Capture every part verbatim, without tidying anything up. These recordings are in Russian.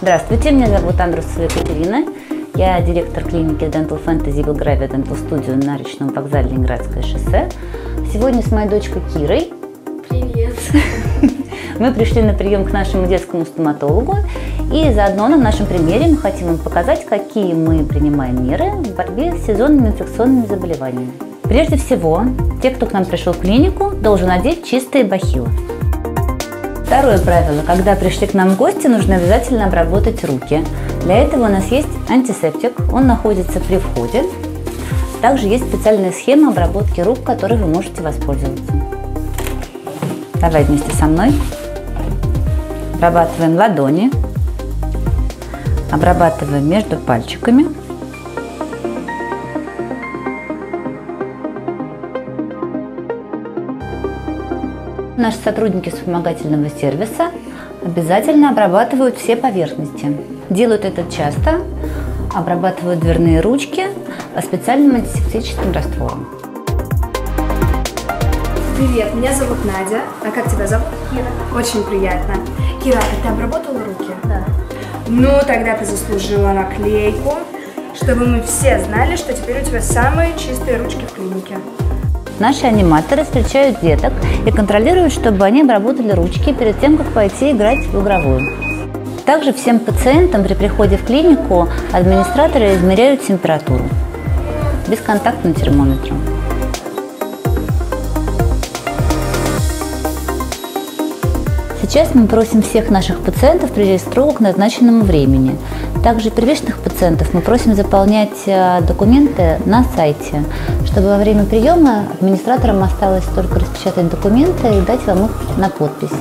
Здравствуйте, меня зовут Андрусова Екатерина. Я директор клиники Dental Fantasy Belgravia Dental Studio на Речном вокзале Ленинградское шоссе. Сегодня с моей дочкой Кирой. Привет! Мы пришли на прием к нашему детскому стоматологу. И заодно на нашем примере мы хотим вам показать, какие мы принимаем меры в борьбе с сезонными инфекционными заболеваниями. Прежде всего, те, кто к нам пришел в клинику, должен надеть чистые бахилы. Второе правило. Когда пришли к нам в гости, нужно обязательно обработать руки. Для этого у нас есть антисептик, он находится при входе. Также есть специальная схема обработки рук, которой вы можете воспользоваться. Давай вместе со мной. Обрабатываем ладони, обрабатываем между пальчиками. Наши сотрудники вспомогательного сервиса обязательно обрабатывают все поверхности. Делают это часто, обрабатывают дверные ручки специальным антисептическим раствором. Привет, меня зовут Надя. А как тебя зовут? Кира. Очень приятно. Кира, ты обработала руки? Да. Ну, тогда ты заслужила наклейку, чтобы мы все знали, что теперь у тебя самые чистые ручки в клинике. Наши аниматоры встречают деток и контролируют, чтобы они обработали ручки перед тем, как пойти играть в игровую. Также всем пациентам при приходе в клинику администраторы измеряют температуру бесконтактным термометром. Сейчас мы просим всех наших пациентов приезжать строго к назначенному времени. Также первичных пациентов мы просим заполнять документы на сайте, чтобы во время приема администраторам осталось только распечатать документы и дать вам их на подпись.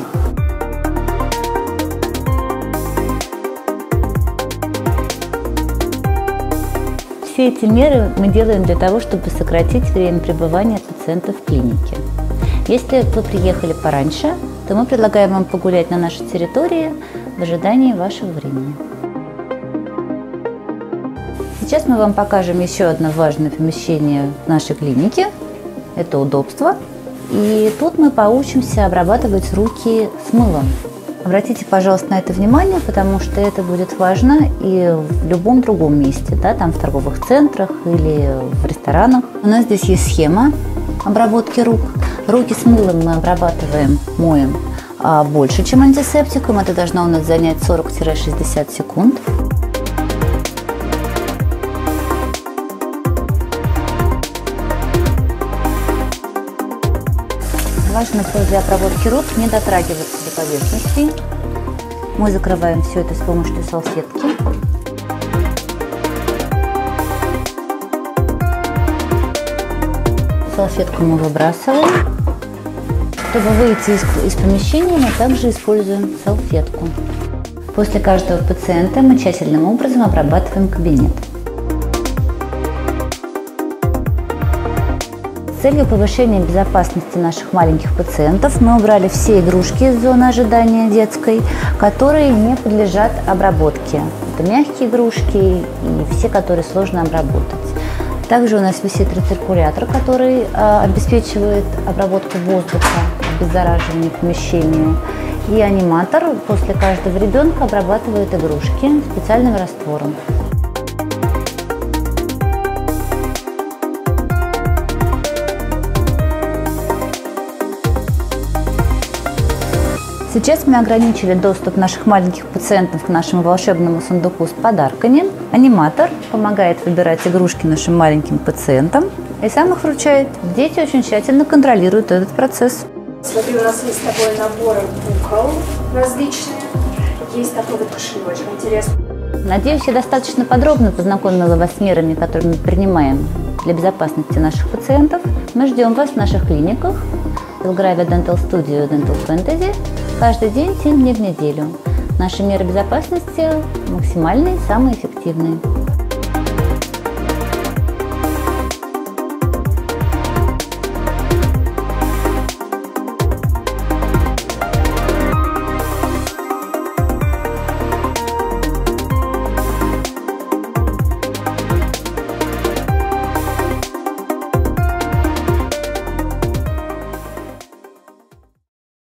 Все эти меры мы делаем для того, чтобы сократить время пребывания пациентов в клинике. Если вы приехали пораньше, то мы предлагаем вам погулять на нашей территории в ожидании вашего времени. Сейчас мы вам покажем еще одно важное помещение нашей клиники. Это удобство. И тут мы поучимся обрабатывать руки с мылом. Обратите, пожалуйста, на это внимание, потому что это будет важно и в любом другом месте, да, там в торговых центрах или в ресторанах. У нас здесь есть схема обработки рук. Руки с мылом мы обрабатываем, моем а больше, чем антисептиком. Это должно у нас занять сорок-шестьдесят секунд. Важно после обработки рук не дотрагиваться до поверхности. Мы закрываем все это с помощью салфетки. Салфетку мы выбрасываем. Чтобы выйти из, из помещения, мы также используем салфетку. После каждого пациента мы тщательным образом обрабатываем кабинет. С целью повышения безопасности наших маленьких пациентов мы убрали все игрушки из зоны ожидания детской, которые не подлежат обработке. Это мягкие игрушки и все, которые сложно обработать. Также у нас висит рециркулятор, который э, обеспечивает обработку воздуха, обеззараживание помещения. И аниматор после каждого ребенка обрабатывает игрушки специальным раствором. Сейчас мы ограничили доступ наших маленьких пациентов к нашему волшебному сундуку с подарками. Аниматор помогает выбирать игрушки нашим маленьким пациентам и сам их вручает. Дети очень тщательно контролируют этот процесс. Смотри, у нас есть такой набор кукол различные. Есть такой вот кошелечек, интересно. Надеюсь, я достаточно подробно познакомила вас с мерами, которые мы принимаем для безопасности наших пациентов. Мы ждем вас в наших клиниках Belgravia Dental Studio и Dental Fantasy каждый день, семь дней в неделю. Наши меры безопасности максимальные, самые эффективные.